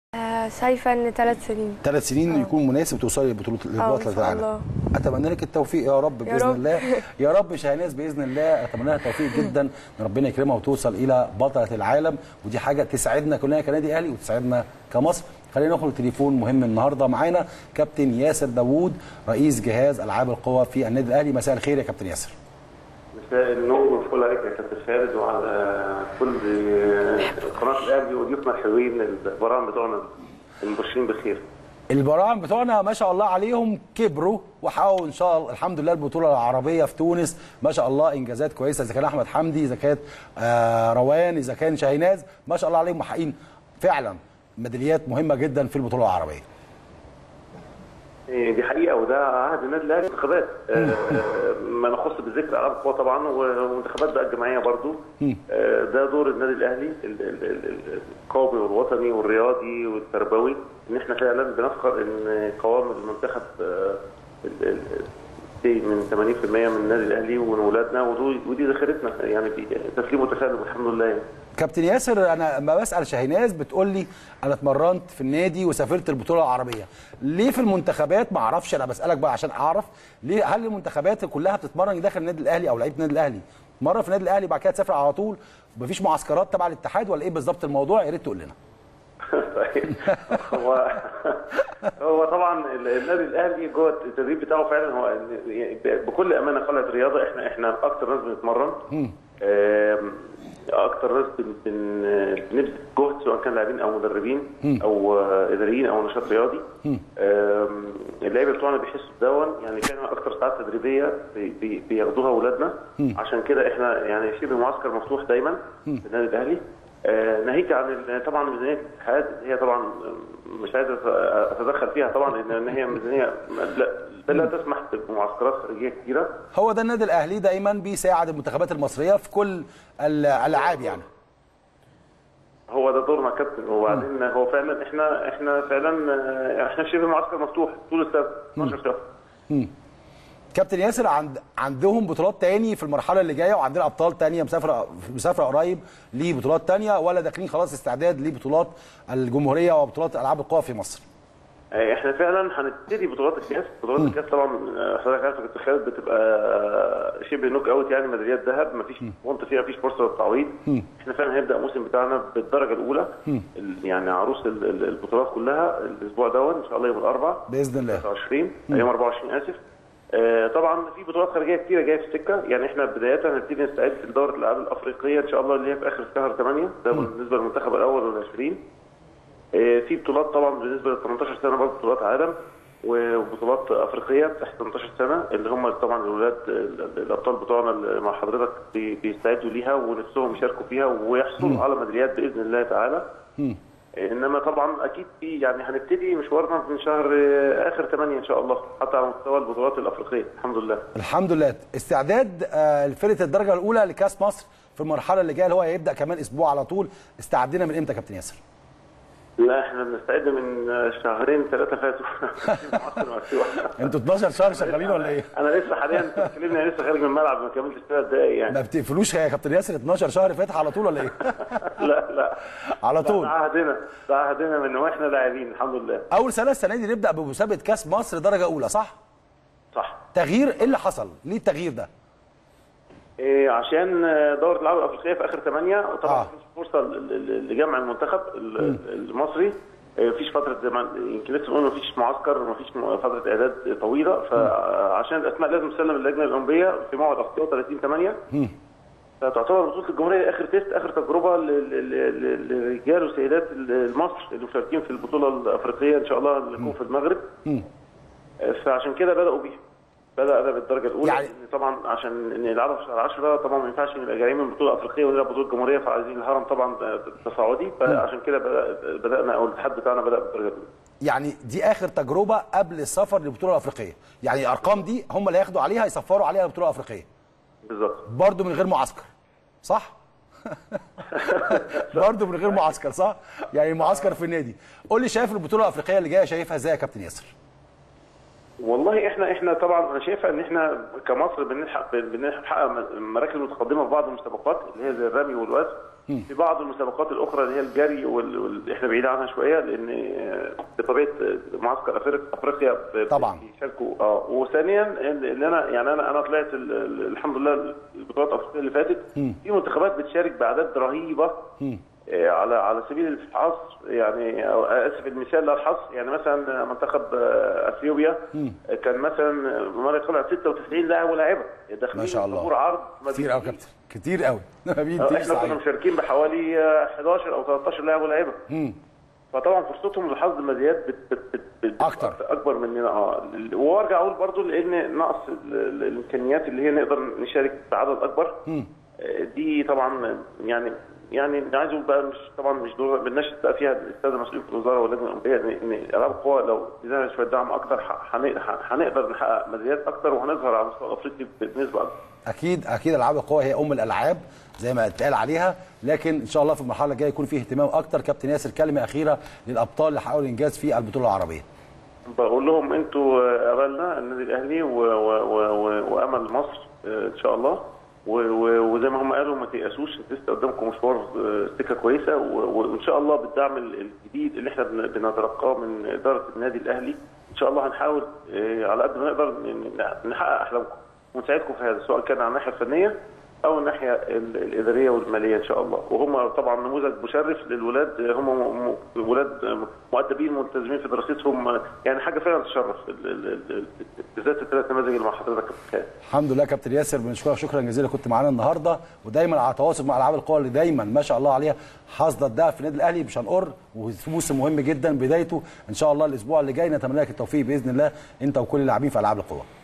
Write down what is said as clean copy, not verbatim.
شايفه ان 3 سنين. 3 سنين يكون مناسب توصلي لبطوله العالم. اتمنى لك التوفيق يا رب باذن الله. يا رب شاهناز باذن الله، اتمنى لها التوفيق جدا، ان ربنا يكرمها وتوصل الى بطله العالم، ودي حاجه تسعدنا كلنا كنادي اهلي وتسعدنا كمصر. خلينا ناخد تليفون مهم النهارده. معانا كابتن ياسر داوود رئيس جهاز العاب القوى في النادي الاهلي. مساء الخير يا كابتن ياسر. مساء النور والفل عليك يا كابتن فارس وعلى كل قناه الاهلي وضيوفنا الحلوين. البراعم بتوعنا المبشرين بخير. البراعم بتوعنا ما شاء الله عليهم كبروا وحققوا ان شاء الله الحمد لله البطوله العربيه في تونس. ما شاء الله انجازات كويسه، اذا كان احمد حمدي، اذا كانت روان، اذا كان شاهيناز، ما شاء الله عليهم محققين فعلا ميداليات مهمه جدا في البطوله العربيه. دي حقيقه وده عهد النادي الاهلي. انتخابات ما نخص بذكر العاب القوى طبعا، وانتخابات بقى الجمعيه برضو. ده دور النادي الاهلي القومي والوطني والرياضي والتربوي، ان احنا فعلا بنفخر ان قوام المنتخب من 80% من النادي الاهلي ومن اولادنا، ودي ذخيرتنا يعني تسليم وتسلم الحمد لله يعني. كابتن ياسر، انا لما بسال شاهيناز بتقول لي انا اتمرنت في النادي وسافرت البطوله العربيه. ليه في المنتخبات ما اعرفش؟ انا بسالك بقى عشان اعرف ليه. هل المنتخبات كلها بتتمرن داخل النادي الاهلي او لعيبه النادي الاهلي مره في النادي الاهلي بعد كده تسافر على طول؟ مفيش معسكرات تبع الاتحاد ولا ايه بالظبط الموضوع؟ يا ريت تقول لنا. طيب هو طبعا النادي الاهلي جوه التدريب بتاعه فعلا هو بكل امانه قلعه رياضه. احنا اكتر ناس بنتمرن، اكتر ناس بنبذل جهد، سواء كان لاعبين او مدربين او اداريين او نشاط رياضي. اللعيبه بتوعنا بيحسوا بدون، يعني فعلا اكتر ساعات تدريبيه بياخدوها اولادنا. عشان كده احنا يعني شبه معسكر مفتوح دايما في النادي الاهلي. ناهيك عن طبعا ميزانيه الاتحاد، هي طبعا مش عايز اتدخل فيها طبعا لان هي ميزانيه لا تسمح بمعسكرات خارجيه كثيره. هو ده النادي الاهلي دايما بيساعد المنتخبات المصريه في كل الالعاب يعني. هو ده دورنا كابتن. وبعدين هو فعلا احنا فعلا شبه معسكر مفتوح طول السنه 12 شهر. كابتن ياسر، عندهم بطولات تاني في المرحله اللي جايه، وعندنا ابطال تانيه مسافره قريب لبطولات تانيه، ولا داخلين خلاص استعداد لبطولات الجمهوريه وبطولات العاب القوى في مصر؟ احنا فعلا هنبتدي بطولات الكاس. بطولات الكاس طبعا حضرتك عارف كنت خالد بتبقى شبه نوك اوت، يعني ميداليات ذهب، مفيش منطقه فيها، مفيش فرصه للتعويض. احنا فعلا هنبدا الموسم بتاعنا بالدرجه الاولى، يعني عروس البطولات كلها الاسبوع ده ان شاء الله يوم الاربعاء باذن الله 23 يوم 24 اسف. طبعا في بطولات خارجيه كثيره جايه في السكه. يعني احنا بدايه هنبتدي نستعد لدوره الالعاب الافريقيه ان شاء الله اللي هي في اخر شهر 8. ده بالنسبه للمنتخب الاول وال20. في بطولات طبعا بالنسبه لل 18 سنه برضه بطولات عالم وبطولات افريقيه تحت 18 سنه، اللي هم طبعا الاولاد الابطال بتوعنا اللي مع حضرتك بيستعدوا ليها ونفسهم يشاركوا فيها ويحصلوا على ميداليات باذن الله تعالى. انما طبعا اكيد في يعني هنبتدي مشوارنا من شهر اخر 8 ان شاء الله، حتى على مستوى البطولات الافريقيه. الحمد لله. الحمد لله. استعداد فرقه الدرجه الاولى لكاس مصر في المرحله اللي جايه اللي هو هيبدا كمان اسبوع على طول، استعدينا من امتى يا كابتن ياسر؟ لا احنا بنستعد من شهرين 3 فاتوا. انتوا 12 شهر شغالين ولا ايه؟ انا لسه حاليا بتكلمني، انا لسه خارج من الملعب ما كملتش 3 دقايق يعني. ما بتقفلوش يا كابتن ياسر 12 شهر فاتح على طول ولا ايه؟ لا على طول. ده عهدنا من واحنا لاعبين الحمد لله. اول سنه السنه دي نبدا بمسابقه كاس مصر درجه اولى، صح؟ صح. تغيير ايه اللي حصل؟ ليه التغيير ده؟ عشان دوره الالعاب الافريقيه في اخر 8، وطبعا مفيش فرصه لجمع المنتخب المصري. مفيش فتره يمكن لسه بنقول مفيش معسكر، مفيش فتره اعداد طويله، فعشان الاسماء لازم تسلم للجنه الاولمبيه في موعد اختيار 30/8. فتعتبر بطوله الجمهوريه اخر تيست، اخر تجربه للرجال وسيدات مصر اللي مشاركين في البطوله الافريقيه ان شاء الله اللي تكون في المغرب. فعشان كده بداوا بيها. بدأ بالدرجه الاولى يعني طبعا عشان نلعبها في شهر 10 طبعا ما ينفعش نبقى جايين من بطوله افريقيه ونلعب بطوله جمهوريه، فعايزين الهرم طبعا تصاعدي، فعشان كده بدانا او الاتحاد بتاعنا بدا بالدرجه الاولى. يعني دي اخر تجربه قبل السفر للبطوله الافريقيه، يعني الارقام دي هم اللي هياخدوا عليها يسفروا عليها البطوله الافريقيه. بالظبط. برضه من غير معسكر، صح؟ برضه من غير معسكر، صح؟ يعني معسكر في النادي. قول لي شايف البطوله الافريقيه اللي جايه شايفها ازاي يا كابتن ياسر؟ والله احنا طبعا انا شايفه ان احنا كمصر بنحقق مراكز متقدمه في بعض المسابقات اللي هي زي الرمي والوثب. في بعض المسابقات الاخرى اللي هي الجري احنا بعيد عنها شويه، لان بطبيعه معسكر افريقيا طبعا بيشاركوا. وثانيا ان انا طلعت الحمد لله البطولات الافريقيه اللي فاتت في منتخبات بتشارك باعداد رهيبه على سبيل الحصر، يعني اسف المثال لا الحصر، يعني مثلا منتخب اثيوبيا كان مثلا مره طلع 96 لاعب ولاعبه داخلين ما شاء الله طابور عرض كتير قوي كابتن، كتير قوي. احنا كنا مشاركين بحوالي 11 او 13 لاعب ولاعبه. فطبعا فرصتهم لحظ الميداليات اكبر مننا. وارجع اقول برضو لان نقص الامكانيات اللي هي نقدر نشارك بعدد اكبر دي طبعا يعني عايز اقول بقى مش دور بنناشد بقى فيها الساده مسؤولين في الوزاره واللجنه الاولمبيه ان العاب القوى لو ادينا شويه دعم اكتر هنقدر نحقق ميداليات اكتر وهنظهر على المستوى الافريقي بنسبه اكبر. اكيد العاب القوى هي ام الالعاب زي ما اتقال عليها، لكن ان شاء الله في المرحله الجايه يكون فيه اهتمام اكتر. كابتن ياسر كلمه اخيره للابطال اللي حققوا الانجاز في البطوله العربيه. بقول لهم انتوا املنا النادي الاهلي وامل مصر ان شاء الله، وزي ما هم قالوا ما تيأسوش، لسه قدامكم مشوار سكه كويسه، وان شاء الله بالدعم الجديد اللي احنا بنتلقاه من اداره النادي الاهلي ان شاء الله هنحاول على قد ما نقدر نحقق احلامكم ونساعدكم في هذا، سواء كان على الناحيه الفنيه او الناحيه الاداريه والماليه ان شاء الله. وهم طبعا نموذج مشرف للولاد، هم ولاد مؤدبين ملتزمين في دراستهم، يعني حاجه فعلا تشرف بالذات الثلاث نماذج اللي مع حضرتك. الحمد لله كابتن ياسر، بنشكرك شكرا جزيلا، كنت معانا النهارده ودايما على تواصل مع العاب القوى اللي دايما ما شاء الله عليها حاصده الدهب في النادي الاهلي مش هنقر، وموسم مهم جدا بدايته ان شاء الله الاسبوع اللي جاي. نتمنى لك التوفيق باذن الله انت وكل اللاعبين في العاب القوى.